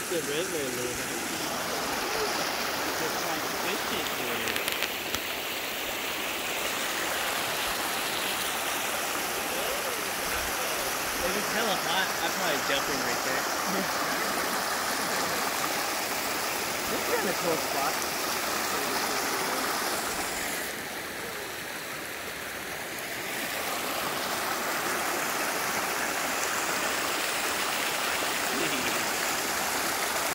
the river, Luna. Just like fish it there. If it's hella hot, I'd probably jump in right there. This is kind of cool spot.